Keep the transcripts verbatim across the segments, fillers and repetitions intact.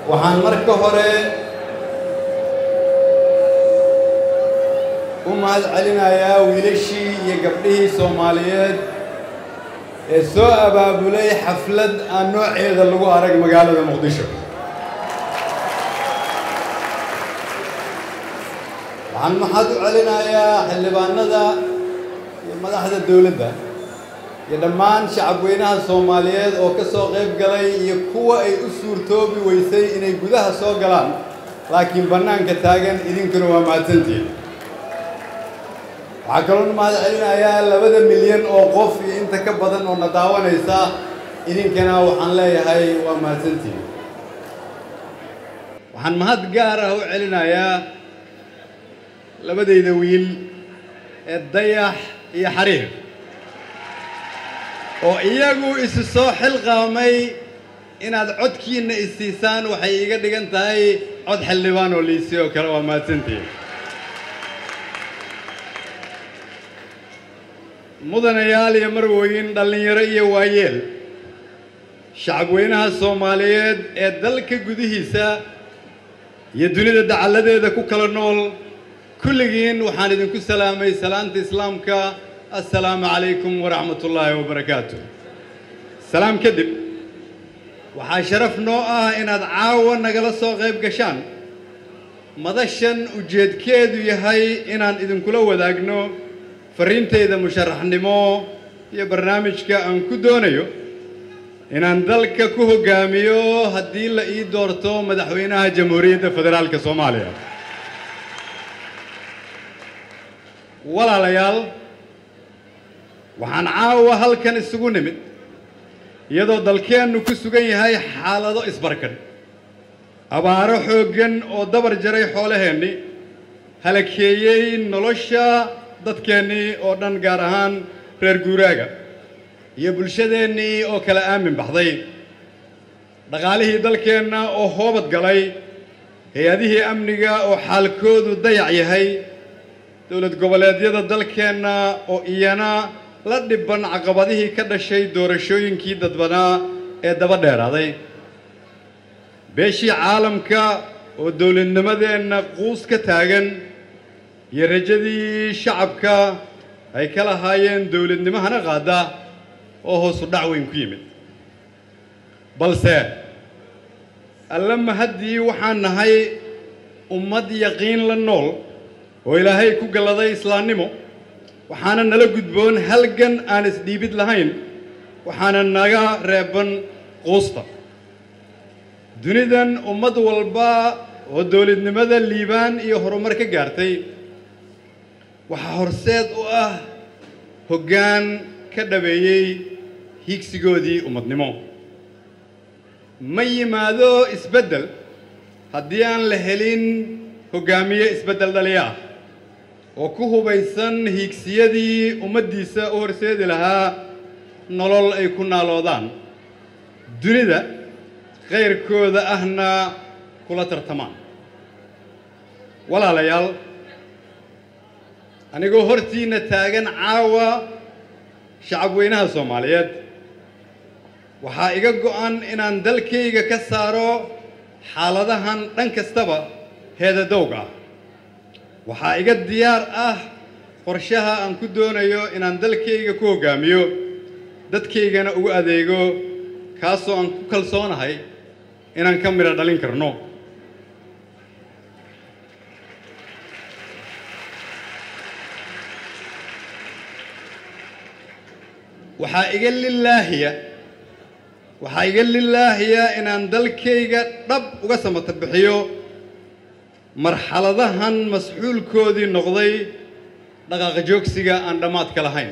waxaan marka hore u mahad celinayaa wiilashii iyo gabdhihii Soomaaliyeed ee soo abaabulay xaflad aan nooceeda lagu arag magaalada Muqdisho. waxaan mahad u celinayaa xildhibaanada iyo madaxda dawladda iyo dhammaan shacabweynaha Soomaaliyeed oo ka soo qayb galay iyo kuwa ay u suurtoobi weysay inay gudaha soo galaan laakiin bannaanka taagan idinkuna waa mahadsantihiin. waxaa kaloo mahad celinayaa labada milyan oo qof iyo inta ka badan oo na daawanaysa idinkana waxaan leeyahay waa mahadsantihiin. waxaan mahad gaar ah u celinayaa labadayda wiil ee Dayax iyo Xariir oo iyagu isu soo xilqaamay inaad codkiina isiisaan waxay iga dhigan tahay cod xildhibaan oo liisay oo kale waa mahadsantihiin. mudanayaal iyo marwooyin dhalinyaro iyo waayeel shacabweynaha Soomaaliyeed ee dalka gudihiisa iyo dunida dacaladeeda ku kala nool kulligiin waxaan idinku salaamay salaanta islaamka assalaamu calaykum waraxmatullaahi wabarakaatuh. salaam kadib waxaa sharaf noo ah inaad caawa nagala soo qayb gashaan madashan ujeedkeedu yahay inaan idinkula wadaagno fariintayda musharaxnimo iyo barnaamijka aan ku doonayo inaan dalka ku hogaamiyo haddii la ii doorto madaxweynaha jamhuuriyadda federaalka Soomaaliya. walaalayaal waxaan caawa halkan isugu nimid iyadoo dalkeennu ku sugan yahay xaalado isbarkan abaaro xooggan oo dabar jaray xoolaheenni halakeeyey nolosha dadkeennii oo dhan gaar ahaan reer guuraaga iyo bulshadeennii oo kala aamin baxday dhaqaalihii dalkeenna oo hoobad galay hay-adihii amniga oo xaalkoodu dayac yahay dowlad goboleedyada dalkeenna oo iyana la dhibban caqabadihii ka dhashay doorashooyinkii dadbanaa ee daba dheeraaday beeshii caalamka oo dowladnimadeenna quus ka taagan iyo rajadii shacabka ay ka lahaayeen dowladnimahana qaada oo hoos u dhac weyn ku yimid balse alla mahaddii waxaan nahay ummad yaqiin la nool oo ilaahay ku galladay islaamnimo waxaana nala gudboon halgan aan isdhiibid lahayn waxaana naga reeban quusta dunidan ummad walba oo dowladnimada liibaan iyo horumar ka gaartay waxaa horseed u ah hoggaan ka dhabeeyey higsigoodii ummadnimo ma yimaado isbeddel haddii aan la helin hoggaamiye isbeddel dhaliya ah oo ku hubaysan hiigsiyadii ummaddiisa u horseedi lahaa nolol ay ku naaloodaan dunida khayrkooda ahna kula tartamaan. walaalayaal anigoo hortiina taagan caawa shacabweynaha Soomaaliyeed waxaa iga go'an inaan dalkayga ka saaro xaaladahan dhan kastaba heedadowga ah waxaa iga diyaar ah qorshaha aan ku doonayo inaan dalkayga ku hogaamiyo dadkaygana ugu adeego kaasoo aan ku kalsoonahay inaan ka midho dhalin karno. waxaa iga lilaahiya waxaa iga lilaahiya inaan dalkayga dhab uga samata bixiyo marxaladahan mas'uulkoodii noqday dhaqaaqa joogsiga aan dhammaadka lahayn.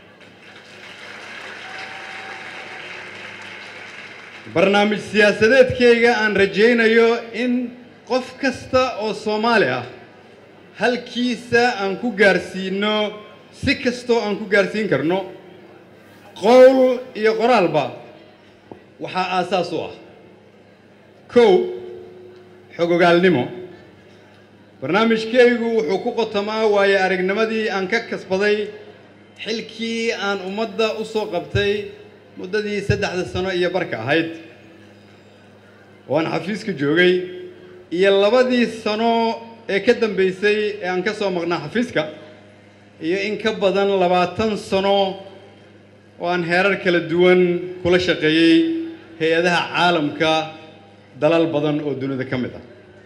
barnaamij siyaasadeedkayga aan rajaynayo in qof kasta oo Soomaali ah halkiisa aan ku gaarsiino si kastoo aan ku gaarsiin karno qowl iyo qoraalba waxaa aasaas u ah kow xogogaalnimo. barnaamijkaygu wuxuu ku qotamaa waayo aragnimadii aan ka kasbaday xilkii aan ummadda u soo qabtay muddadii saddexda sano iyo barka ahayd وأن حفيزك جوجي يلبدي سنة كدم بيسي أن كسر مغنى حفيزك هي إن كبدن لبعتن سنة وأن هيرر كل الدون كل شقي هي هذا عالم كا دلال بدن ودون ذا كمدا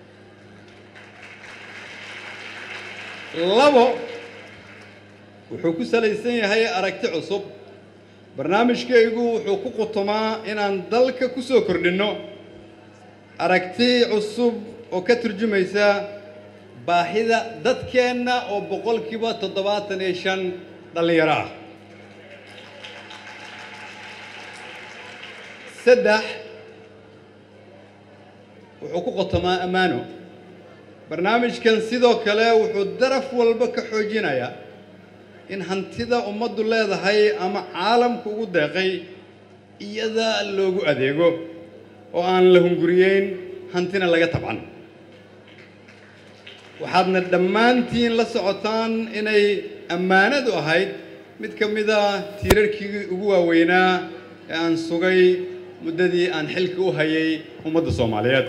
لبو وحكو سليسين هي أركت عصب برنامج كيجو حقوق الطماع إن عندك كسوكر لأنه أركتي عصب وكترجم يسا باحدة ضد كأنه أو بقول كيبا تضبط نيشان دليراه سدح وحقوق الطماع أمانه برنامج كان سيدو كلا وحدرف والبك حوجينايا إن هنتدا أمد الله هاي أما عالم كوجود دقي يدا اللوجو أديجو وأن لهم جريين هنتنا لقى طبعا وحدنا الدمانتين لسعطان إني أمانة دو هاي متكمدا تيركي جوا وينا أن سوقي مددي أن حلكو هاي ومد الصوماليات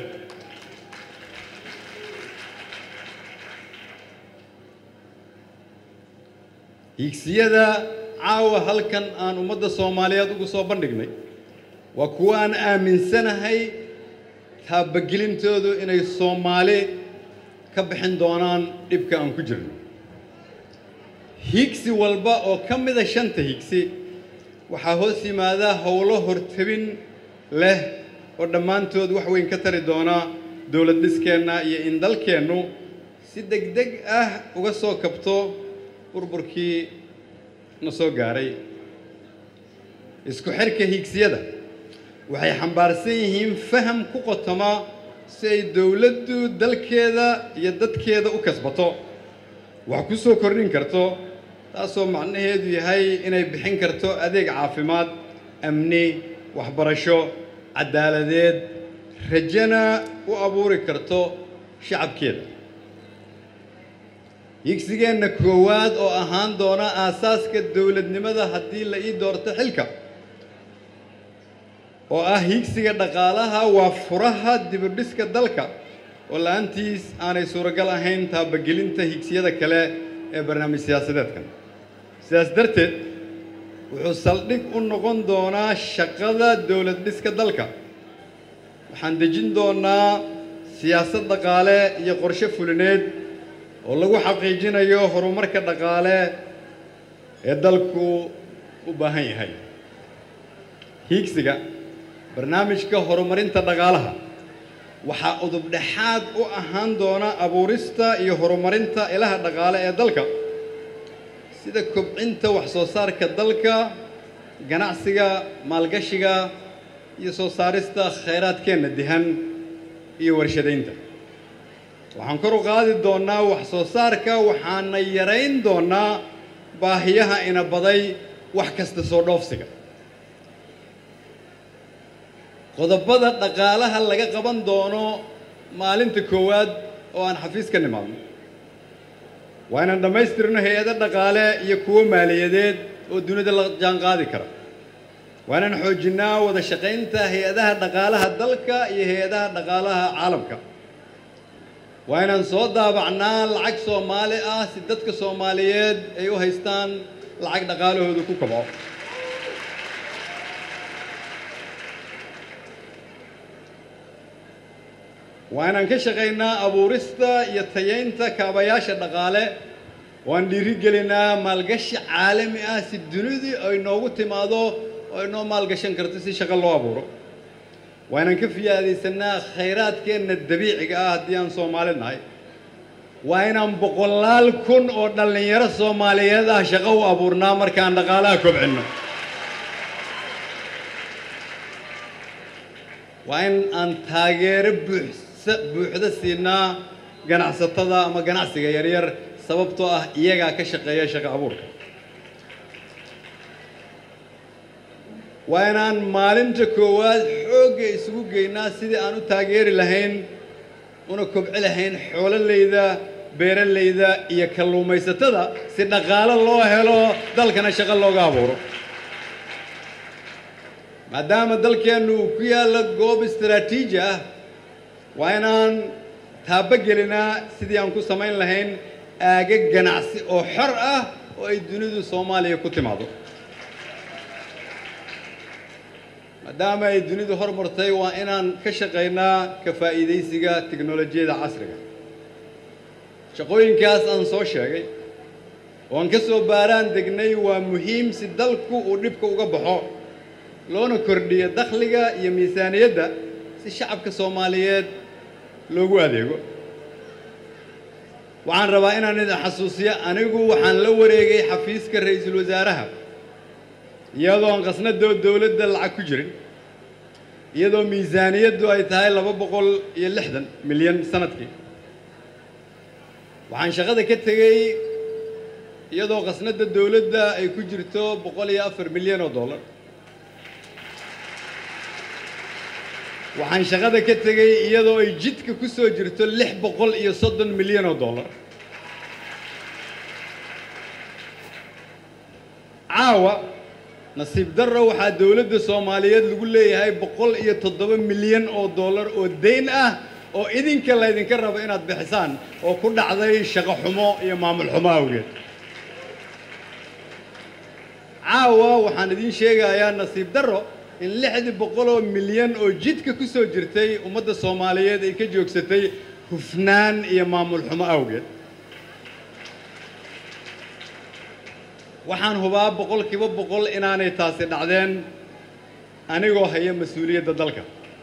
يكسيدا عاوة هل كان أن أمد الصوماليات وقصوبان دقني وكوان آمن سنة هاي تابقلين تودو إني الصومالي كبحين دونان إبكا أن كجرن هيكسي والبا أو كم إذا شنت هيكسي وحاهوسي ماذا هولو هرتبين له ودمان تود وحوين كتر دونا دولة ديسكينا يإندل كينو سيدك دق أه وقصو كبتو burburkii na soo gaaray isku xirka hiigsiyada waxay xambaarsan yihiin faham ku qotoma si ay dawladdu dalkeeda iyo dadkeeda u kasbato wax ku soo kordhin karto taasoo macnaheedu yahay inay bixin karto adeeg caafimaad amni waxbarasho cadaaladeed rajana u abuuri karto shacabkeeda يكسجنا كواد أو أهان دونا أساس كدولة نمذا هدي لأي دورة حلكة أو أهيكسجنا دقالها وفرها دبرس كدلكة ولا أنتيس أنا سورة قلا هين تابجلين تهيكسيا دكلا برنامج سياسة دتكن سياسة درت وحصلتك أنقون دونا شقة دولة دبرس كدلكة حندجين دونا سياسة دقالة يقرش فلنيد والله حقيقينا يو هرمرك دقالة يدلكو وبهاي هاي هيك سجى برنامج كهرمرين تدقالها وحاقد بدحاد وأهان دونا أبوريستا يهرمرين تا إله دقالة يدلكا سيدا كبعين تا وحصوصار كدلكا جناعسيا مالقشيا يسوصاريستا خيرات كين الدهن يورشدين تا waxaan kor u qaadi doonaa wax soo saarka waxaan yareyn doonaa baahiyaha ina baday wax kasta soo dhoofsiga qodobada dhaqaalaha laga qaban doono maalinta koowaad oo aan xafiis ka nimaadno waa inaan dhamaystirno hay'ado dhaqaale iyo kuwo maaliyadeed oo dunida la jaan qaadi kara waa inaan xoojinaa wada shaqaynta hay'adaha dhaqaalaha dalka iyo hay'adaha dhaqaalaha caalamka وأنا نصود دابعنا العق سومالي آه سدتك سوماليات أيوه هيستان العق دقاله هذا كوكبا وأنا نكشغينا أبو رستا يتيينتا كابياش الدقالة وأن رجلنا مالقش عالمي آه سدنودي أو نوغو تمادو أو نو مالقشن كرتسي شغلوا أبورو وأنا كيف هذه سنة خيرات كأن الدبيع قاعد ديان صومالنا هاي وأنا بقولال كن أردن يرى صوماليا ذا شقوا أبورنا مركان دقالا كبعنا وأن أن تاجر بحس بحدة سنة جناح ستة ما جناح سجير سببته يجا كشقيا شق أبورك وأنا مالين جكواد حوج يسوق الناس سيد أنو تاجر لهين ونكب لهين حول اللي ذا بير اللي ذا يكلوا ما يستدا سيدنا قال الله هلو دل كنا شغل الله قابورو ما دام دل كانوا كيا لجوب استراتيجية وأنا تابجلنا سيدي أنكو سمين لهين أجا جناس أو حرقة ويدنيدو الصومالية كنت معضو مدام يدنيدو هرمرتي وأنا كشقينا كفائدة سجى تكنولوجيا عصرية شقوين كاس أن سوشيال وانكسو باران دقني ومهم سدلكو ونبكو وقبحو لونو كردية دخلقة يميسانية دا سي الشعب كصوماليات لوغو هذيقو وعن ربائنا ندى حسوسية أنيقو وحان لوريقي حفيز كالرئيس الوزارة يادو انقصنا دو الدولة دا العكو جرين يادو ميزانية دو ايتهاي لبابقول يلحدن مليون سنتكي وعن شغادة كتغي يادو قصنا دا الدولة دا اي كجرتو بقول يافر مليون دولار waxaan shaqada ka tagay iyadoo ay jidka ku soo jirto lix boqol iyo soddon milyan oo dollar caawa nasiib darro waxaa dawladda Soomaaliyeed lagu leeyahay boqol iyo toddoba milyan oo dollar oo deyn ah oo idinka la idinka rabo inaad bixisaan oo ku dhacday shaqo xumo iyo maamul xumo awgeed caawa waxaan idin sheegayaa nasiib darro in lixdi boqol oo milyan oo jidka ku soo jirtay ummadda Soomaaliyeed ay ka joogsatay hufnaan iyo maamul xumo awgeed waxaan hubaa boqolkiiba boqol inaanay taasi dhacdeen anigoo haya mas'uuliyadda dalka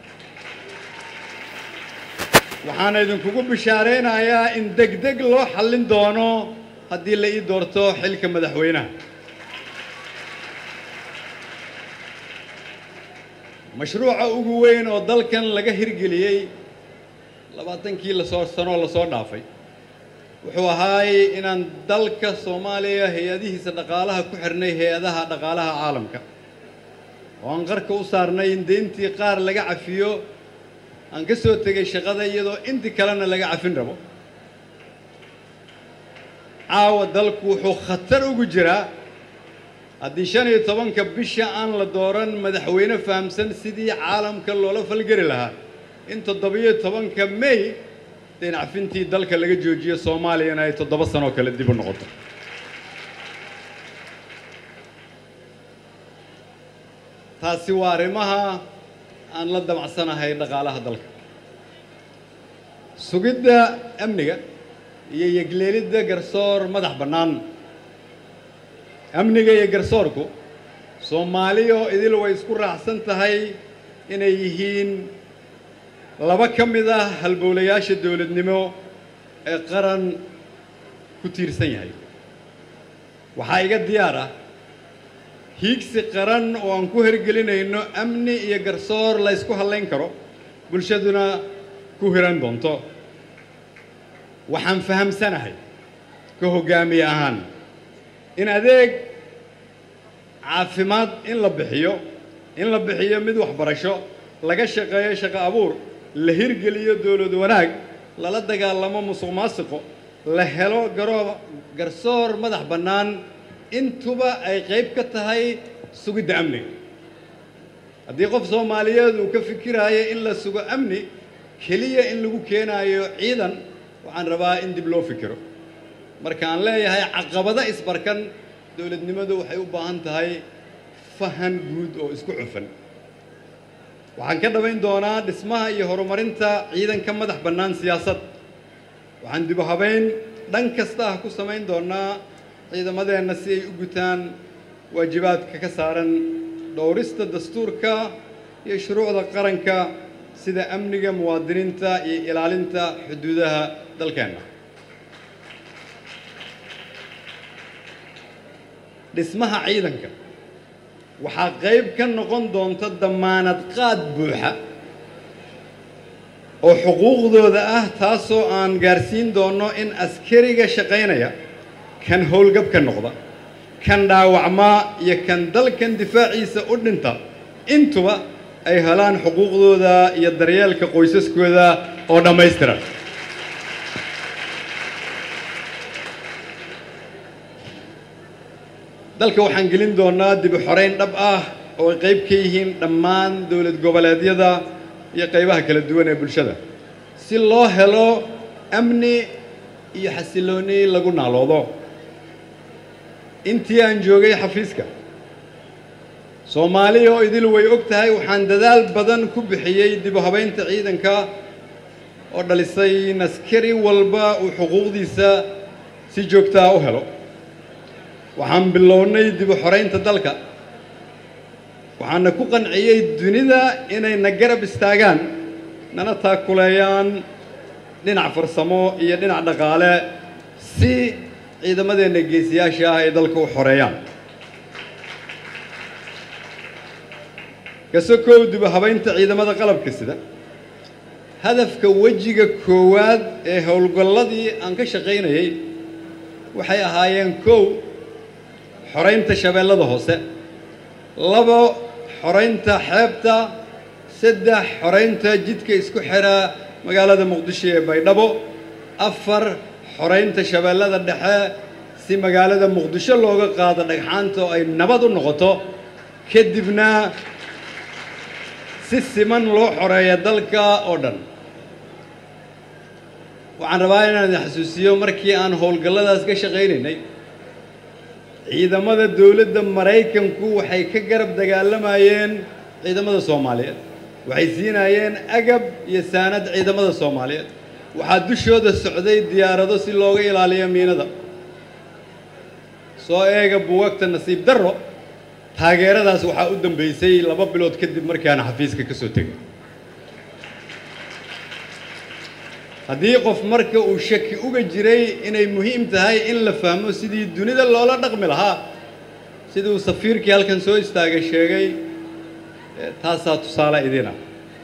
waxaan idinkugu bishaareynayaa in degdeg loo xallin doono haddii la ii doorto xilka madaxweynaha مشروع أوجوين أو دلكن لجه هرجلية لبعضن كي لصار سنة لصار نافي وهو هاي إن دلك الصومالية هي هذه سدقالها كحرني هي هذا دقالها عالمك وانقرك وصارنا يندنتي قار لجع فيه أنكسو تجي شغادة يدو أنت كلنا لجع فين ربو عاود دلك وحو خطر وجرا أديشاني طبعاً كبشة أن لدوران مدحوينه فهمسن سيدي عالم كله فالجري لها أنت الضبية طبعاً كمي تين عفنتي دلك اللي جوجية صومالي أنا يتضبط سنة وكل دي بالنقطة تاسواري مها أن لدم عسنا هاي دقالها دلك سجد أمنية يجليد قرصور مدح بنان أمنية يجرسوركو سوماليو إذا لو يذكر أحسن تهاي إن يهين لبكم إذا هالبولياش الدولة نمو قرن كتير سنة وحاجة ديارة هيكس قرن وانكوهر قلنا إنه أمني يجرسور لا يسكو هالين كرو بلشدنا كوهران دونتو وحن فهم سنة هاي كهو جامي أهان إن هذاك عافمات إن لبحيو إن لبحيو مدوح برشة لقى شقايا شقا أبور لهيرجليو دولو دوناك لا لدقا لما مصو ماسقو لهلو قرو قرصور مدح بنان انتوبا أي قيب كتهاي سوق أمني أدي قف صوماليا وكفكر هاي إلا سوق أمني كلية إن لقو كينا عيدا وعن ربا إن دبلو فكرو markaan leeyahay caqabada isbarkan dawladnimadu waxay u baahan tahay fahan guud oo isku cufan waxaan ka dhabayn doonaa dhismaha iyo horumarinta ciidanka madax bannaan siyaasad waxaan dib u habeyn dhan kasta ku samayn doonaa ciidamadeena si ay u gutaan waajibaadka ka saaran dhowrista dastuurka iyo shuruucda qaranka sida amniga muwaadiniinta iyo ilaalinta xuduudaha dalkeena dhismaha ciidanka waxaa qayb ka noqon doonta damaanad qaad buuxa oo xuquuqdooda ah taasoo aan gaarsiin doono in askariga shaqaynaya kan howlgab ka noqda kan dhaawacma iyo kan dalkan difaaciisa u dhinta intuba ay helaan xuquuqdooda iyo daryeelka qoysaskooda oo dhammaystiran dalka waxaan gelin doonaa dib u xoreyn dhab ah oo ay qayb ka yihiin dhammaan dawlad goboleedyada iyo qaybaha kala duwan ee bulshada si loo helo amni iyo xasilooni lagu naaloodo intii aan joogay xafiiska Soomaaliya oo idil way og tahay waxaan dadaal badan ku bixiyay dib u habeynta ciidanka oo dhalisay in askari walba uu xuquuqdiisa si joogto ah u helo waxaan bilownay dib u xoreynta dalka waxaan ku qanciyay dunida inay na garab istaagaan nana taakuleeyaan dhinac farsamo iyo dhinac dhaqaale si ciidamadeena geesiyaasha ah ay dalka u xoreeyaan kasokow dib u habeynta ciidamada qalabka sida hadafka wajiga koowaad ee howlgalladii aan ka shaqaynayay waxay ahaayeen kow xoreynta shabeellada hoose labo xoreynta xeebta saddex xoreynta jidka isku xira magaalada muqdisho ee baydhabo afar xoreynta shabeellada dhexe si magaalada muqdisho looga qaado dhagxaanta oo ay nabad u noqoto kadibna si siman loo xoreeyo dalka oo dhan waxaan rabaa inaan xasuusiyo markii aan howlgalladaas ka shaqaynaynay ciidamada dawladda Mareykanku waxay ka garab dagaalamayeen ciidamada Soomaaliyeed waxay siinayeen agab iyo saanad ciidamada Soomaaliyeed waxaa dushooda socday diyaarado si looga ilaaliyo miinada soo eega buugagta nasiib darro taageeradaas waxaa u dambeysay laba bilood kadib markii aan xafiiska ka soo tegay haddii qof marka uu shaki uga jiray inay muhiim tahay in la fahmo sidii dunida loola dhaqmi lahaa sidii uu safiirkii halkan soo istaagay sheegay taasaa tusaale idina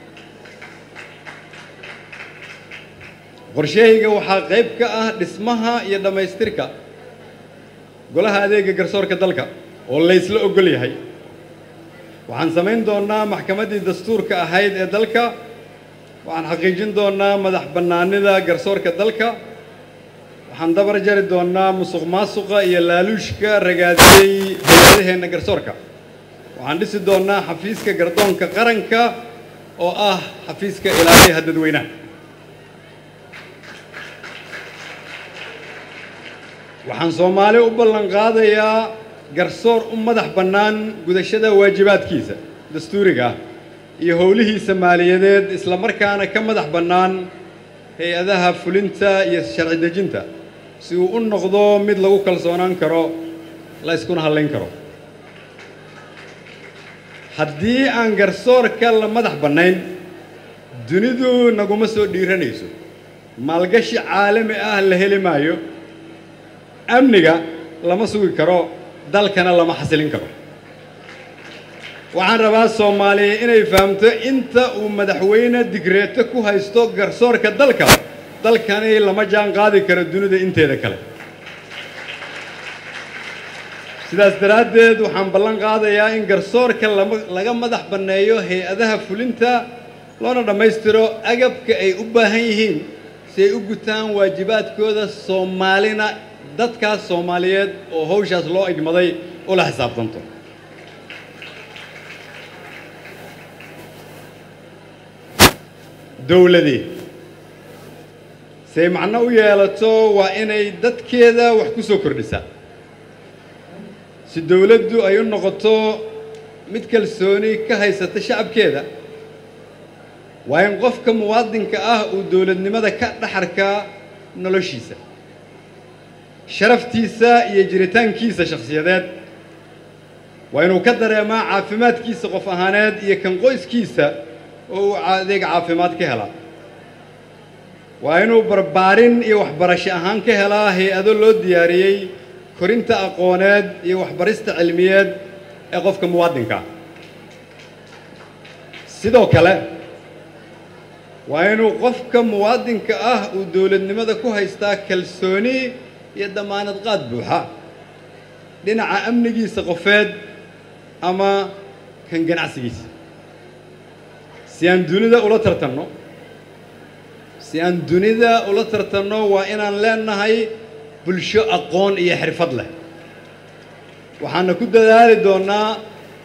qorshahayga waxaa qayb ka ah dhismaha iyo dhammaystirka golaha adeega garsoorka dalka oo la isla ogol yahay waxaan samayn doonaa maxkamaddii dastuurka ahayd ee dalka waxaan xaqiijin doonaa madax bannaanida garsoorka dalka waxaan dabar jari doonaa musuqmaasuqa iyo laaluushka ragaadiyey hay'adaheena garsoorka waxaan dhisi doonaa xafiiska gardoonka qaranka oo ah xafiiska ilaaliyaha dadweynaha waxaan Soomaali u ballan qaadayaa garsoor u madax bannaan gudashada waajibaadkiisa dastuuriga ah iyo howlihiisa maaliyadeed isla markaana ka madax bannaan hay'adaha fulinta iyo sharci dejinta si uu u noqdo mid lagu kalsoonaan karo la iskuna halayn karo haddii aan garsoorka la madax bannayn dunidu naguma soo dhiiranayso maalgashi caalami ah la heli maayo amniga lama sugi karo dalkana lama xasilin karo waxaan rabaa Soomaaliya inay fahamto inta uu madaxweyne digreeto ku haysto garsoorka dalka dalkani lama jaan qaadi karo dunida inteeda kale sidaas daraaddeed waxaan ballan qaadayaa in garsoorka laga madax banneeyo hay'adaha fulinta loona dhammaystiro agabka ay u baahan yihiin si ay u gutaan waajibaadkooda Soomaalina dadkaas Soomaaliyeed oo hawshaas loo igmaday oo la xisaabtanto dawladii say macno u yeelato waa inay dadkeeda wax ku soo kordhisaa si dawladdu ay u noqoto mid kalsooni ka haysata shacabkeeda waa in qofka muwaadinka ah uu dawladnimada ka dhaxarka noloshiisa sharaftiisa iyo jiritaankiisa shakhsiyadeed waa inuu ka dareemaa caafimaadkiisa qof ahaaneed iyo kan qoyskiisa oo uu adeeg caafimaad ka helaa waa inuu barbaarin iyo waxbarasho ahaan ka helaa hay'ado loo diyaariyey korinta aqooneed iyo waxbarista cilmiyeed ee qofka muwaadinka sidoo kale waa inuu qofka muwaadinka ah uu dawladnimada ku haystaa kalsooni iyo damaanad qaad buuxa dhinaca amnigiisa qofeed ama kan ganacsigiisa si aan dunida ula tartanno si aan dunida ula tartanno waa inaan leenahay bulsho aqoon iyo xirfad leh waxaana ku dadaali doonaa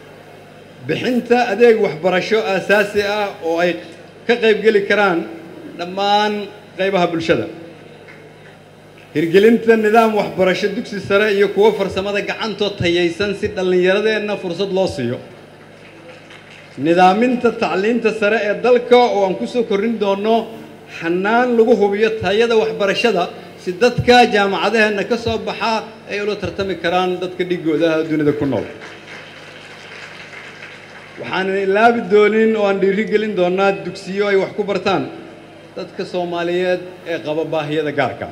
bixinta adeeg waxbarasho aasaasi ah oo ay ka qayb geli karaan dhammaan qaybaha bulshada hirgelinta nidaam waxbarasho dugsi sare iyo kuwa farsamada gacantoo tayaysan si dhallinyaradeenna fursad loo siiyo nidaaminta tacliinta sare ee dalka oo aan ku soo kordhin doono xanaan lagu hubiyo tayada waxbarashada si dadka jaamacadaheena ka soo baxa ay ula tartami karaan dadka dhigooda dunida ku nool waxaan ilaabi doonin oo aan dhiiri gelin doonaa dugsiyo ay wax ku bartaan dadka Soomaaliyeed ee qaba baahiyada gaarka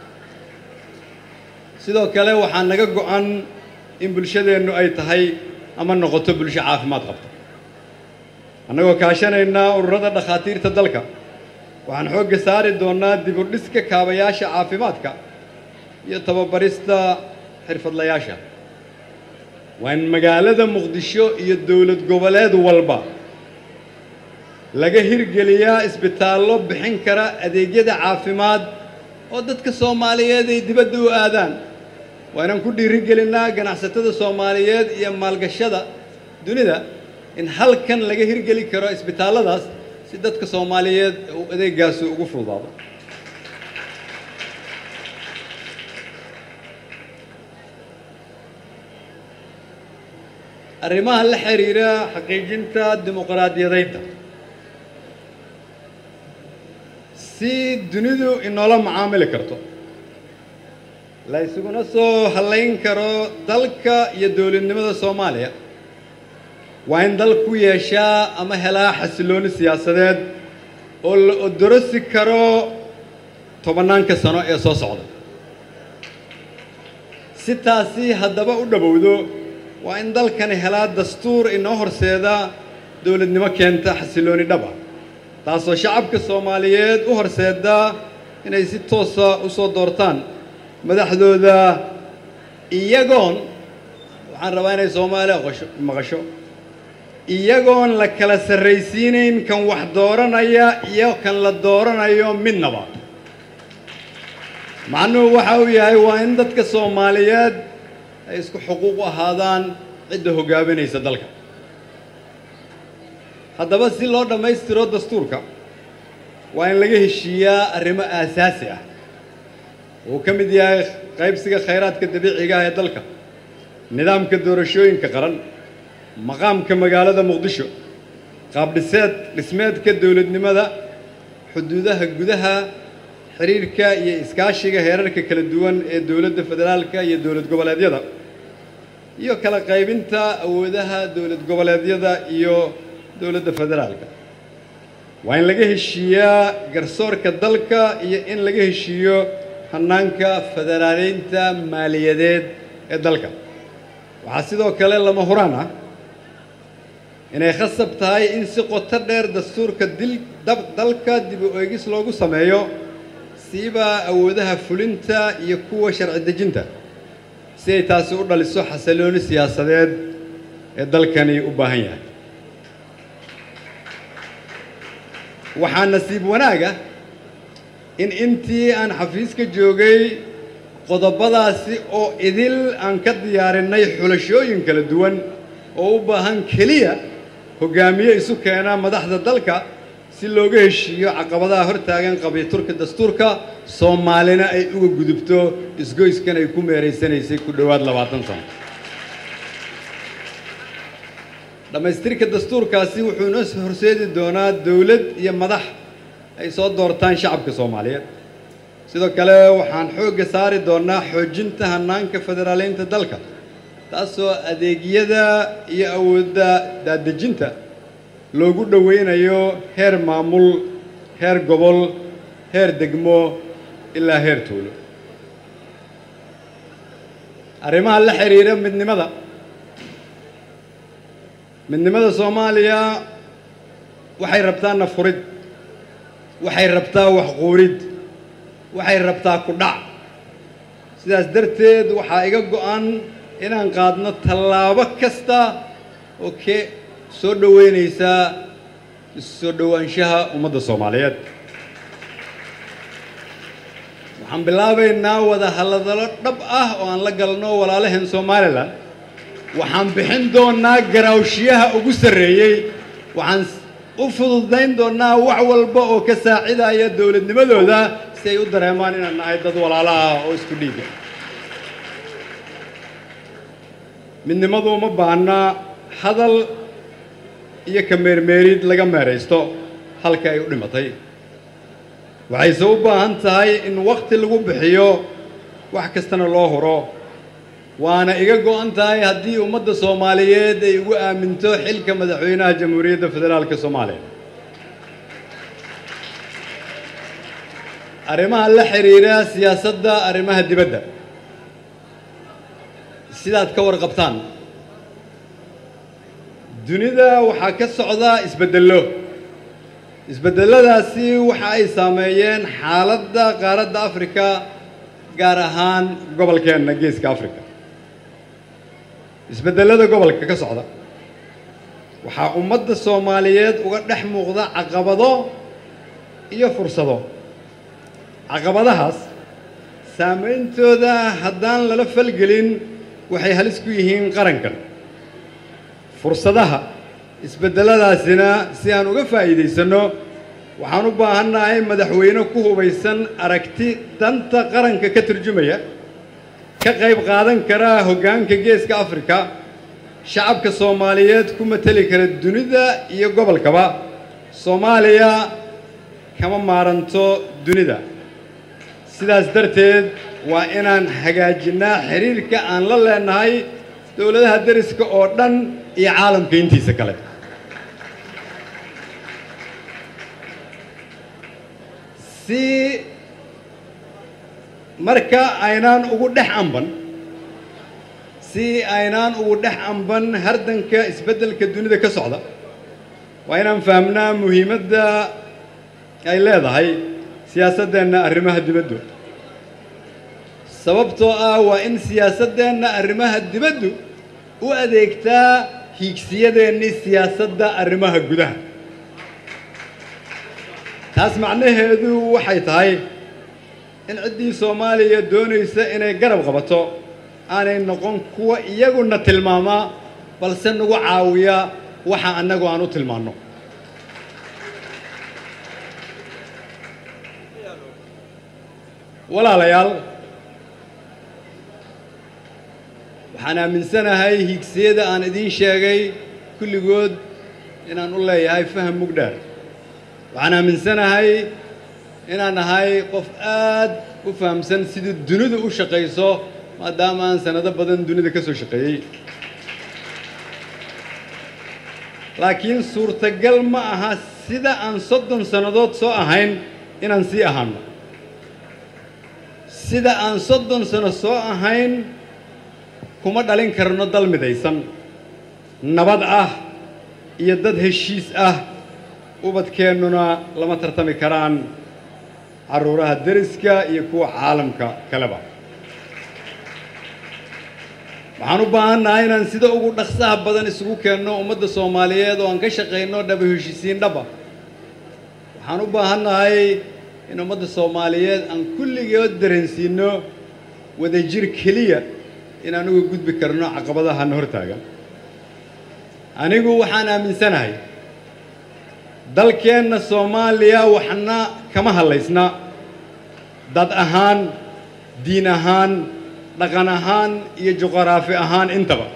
sidoo kale waxaan naga go'an in bulshadeenu ay tahay ama noqoto bulsho caafimaad qabta annagoo kaashanayna ururada dhakhaatiirta dalka waxaan xoogga saari doonaa dib u dhiska kaabayaasha caafimaadka iyo tababarista xirfadlayaasha waa in magaalada Muqdisho iyo dawlad goboleed walba laga hirgeliyaa isbitaallo bixin kara adeegyada caafimaad oo dadka Soomaaliyeed ay dibadda u aadaan waa inaan ku dhiiri gelinaa ganacsatada Soomaaliyeed iyo maalgashada dunida in halkan laga hirgeli karo isbitaalladaas si dadka Soomaaliyeed uu adeegaas ugu fududaado arrimaha la xiriira xaqiijinta dimuqraadiyadeynta si dunidu inoola macaamili karto la isuguna soo halayn karo dalka iyo dawladnimada Soomaaliya waa in dalku yeeshaa ama helaa xasilooni siyaasadeed oo la odorosi karo tobanaanka sano ee soo socda si taasi haddaba u dhawowdo waa in dalkani helaa dastuur inoo horseeda dawladnimo keenta xasilooni dhaba taasoo shacabka Soomaaliyeed u horseeda inay si toos ah u soo doortaan madaxdooda iyagoon waxaan rabaa inay Soomaaliya maqasho iyagoon la kala sarraysiinayn kan wax dooranaya iyo kan la dooranayo midnaba macnuhu waxa uu yahay waa in dadka Soomaaliyeed ay isku xuquuq ahaadaan cidda hogaaminaysa dalka haddaba si loo dhammaystiro dastuurka waa in laga heshiiyaa arrimo aasaasi ah oo ka mid yahay qaybsiga khayraadka dabiiciga ah ee dalka nidaamka doorashooyinka qaran maqaamka magaalada Muqdisho qaab dhiseed dhismeedka dawladnimada xuduudaha gudaha xiriirka iyo iskaashiga heerarka kala duwan ee dawladda federaalka iyo dawlad goboleedyada iyo kala qaybinta awoodaha dawlad goboleedyada iyo dawladda federaalka waa in laga heshiiyaa garsoorka dalka iyo in laga heshiiyo hanaanka federaaleynta maaliyadeed ee dalka waxaa sidoo kale lama huraan ah inay khasab tahay in si qoto dheer dastuurka dil dalka dib u eegis loogu sameeyo siiba awoodaha fulinta iyo kuwa sharci dejinta si ay taasi u dhaliso xasilooni siyaasadeed ee dalkani u baahan yahay waxaa nasiib wanaaga in intii aan xafiiska joogay qodobadaasi oo idil aan ka diyaarinay xulashooyin kala duwan oo u baahan keliya hogaamiye isu keena madaxda dalka si looga heshiiyo caqabadaha hortaagan qabiiturka dastuurka Soomaalina ay uga gudubto isgoyskan ay ku meereysanaysay ku dhawaad labaatan sano dhamaystirka dastuurkaasi wuxuu noo horseedi doonaa dawlad iyo madax ay soo doortaan shacabka Soomaaliyeed sidoo kale waxaan xoogga saari doonaa xoojinta hanaanka federaaleynta dalka taasoo adeegyada iyo awoodda daadejinta loogu dhaweynayo heer maamul heer gobol heer degmo ilaa heer tuulo arrimaha la xiriira midnimada midnimada Soomaaliya waxay rabtaa nafurid waxay rabtaa wax quurid waxay rabtaa ku dhac sidaas darteed waxaa iga go'an inaan qaadno tallaabo kasta oo ke soo dhaweynaysa soo dhawaanshaha ummadda Soomaaliyeed waxaan bilaabaynaa wada hadallo dhab ah oo aan la galno walaalaheen Soomaaliland waxaan bixin doonaa garaawshiyaha ugu sarreeyay waxaan وفضلين دونا وعول بقى كساعدة يا دولة نمدو ذا سيود رحمان إن نايد ولا لا أوسكوليد من نمدو مبانا هذا يكمل مريض لقى مريستو halka ay u dhimatay waxay soo baahan tahay in waqti lagu bixiyo wax kastana loo horo waana iga go'an tahay haddii ummadda Soomaaliyeed ay ugu aaminto xilka madaxweynaha Jamhuuriyadda Federaalka Soomaaliya arrimaha la xiriira siyaasadda arrimaha dibadda sidaad ka warqabtaan dunida waxa ka socda isbeddello isbeddeladaasi waxa ay saameeyeen xaaladda qaaradda Afrika gaar ahaan gobolkeena geeska Afrika isbeddelada gobolka ka socda waxa ummadda Soomaaliyeed uga dhex muuqda caqabado iyo fursado caqabadahaas saameyntooda haddaan lala falgelin waxay halis ku yihiin qarankan fursadaha isbeddeladaasina si aan uga faa'iideysano waxaan u baahannahay madaxweyne ku hubaysan aragti danta qaranka ka turjumaya ka qayb qaadan kara hoggaanka geeska Afrika shacabka Soomaaliyeed ku matali kara dunida iyo gobolkaba Soomaaliya kama maaranto dunida sidaas darteed waa inaan hagaajinaa xiriirka aan la leenahay dawladaha dariska oo dhan iyo caalamka intiisa kale si marka aynaan ugu dhex amban si aynaan ugu dhex amban hardanka isbeddelka dunida ka socda waa inaan fahamnaa muhiimadda ay leedahay siyaasaddeena arrimaha dibadda sababtoo ah waa in siyaasaddeena arrimaha dibadda u adeegtaa hiigsiyadeennii siyaasadda arrimaha gudaha taas macnaheedu waxay tahay in ciddii Soomaaliya doonaysa inay garab qabato aanay noqon kuwa iyaguna tilmaama balse nagu caawiya waxa annagu aan u tilmaano walaalayaal waxaan aaminsanahay hiigsiyada aan idiin sheegay kulligood inaan u leeyahay faham mugdheer waxaan aaminsanahay inaan ahay qof aad u fahamsan sidii dunidu u shaqayso maadaama aan sanado badan dunida ka soo shaqeeyey laakiin suurtagal ma aha sida aan soddon sannadood soo ahayn inaan sii ahaano sida aan soddon sano soo ahayn kuma dhalin karno dal midaysan nabad ah iyo dad heshiis ah ubadkeennuna lama tartami karaan caruuraha deriska iyo kuwa caalamka kaleba waxaan u baahannahay inaan sida ugu dhaqsaha badan isugu keenno ummadda Soomaaliyeed oo aan ka shaqeyno dhab heshiisiin dhaba waxaan u baahannahay in ummadda Soomaaliyeed aan kulligood dareensiino wadajir keliya inaan uga gudbi karno caqabadaha hortaagan anigu waxaan aaminsanahay dalkeenna Soomaaliya waxna kama halaysna dad ahaan diin ahaan dhaqan ahaan iyo juqraafi ahaan intaba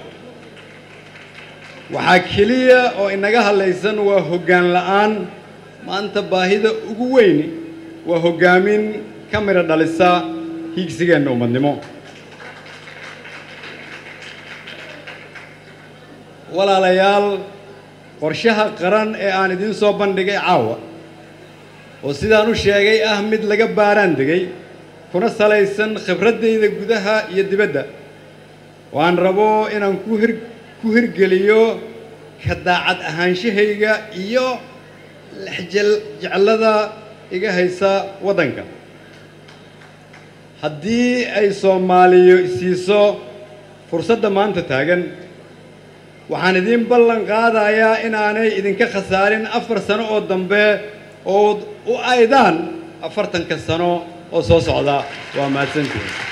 waxa kaliya oo inaga halaysan waa hoggaan la'aan maanta baahida ugu weyn waa hoggaamin kamira dhalisa hiigsigeena ummadnimo walaalayaal qorshaha qaran ee aan idin soo bandhigay caawa oo sidaan u sheegay ah mid laga baaraan degay kuna salaysan khibradeyda gudaha iyo dibadda waan rabo inaan ku hir ku hirgeliyo ka daacad ahaanshahayga iyo lixjal jeclada iga haysa waddanka haddii ay Soomaaliya siiso fursadda maanta taagan waxaan idin ballan qaadayaa inaanay idinka khasaarin afar sano oo dambe oo u aydaan afartanka sano oo soo socda waa mahadsantihiin